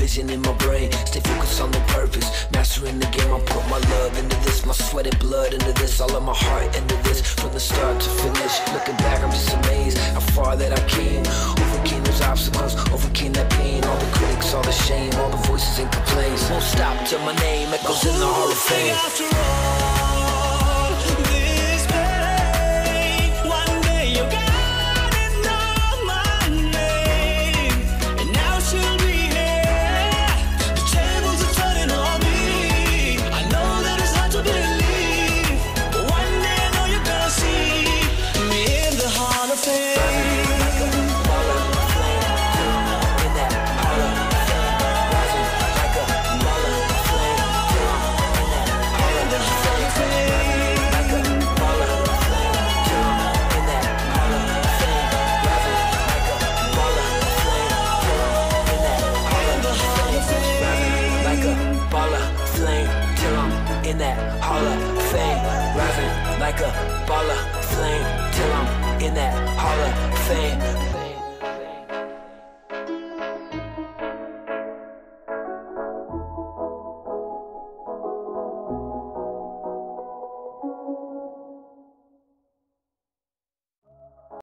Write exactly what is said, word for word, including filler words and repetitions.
vision in my brain. Stay focused on the purpose, mastering the game. I put my love into this, my sweat and blood into this, all of my heart into this, from the start to finish. Looking back, I'm just amazed how far that I came. Overcame those obstacles, overcame that pain. All the critics, all the shame, all the voices and complaints. Won't stop till my name echoes in the Hall of Fame. After all this pain, one day you got to know my name, and now she'll be here. The tables are turning on me. I know that it's hard to believe, but one day I know you're gonna see me in the Hall of Fame. In that Hall of Fame, rising like a ball of flame till I'm in that Hall of Fame.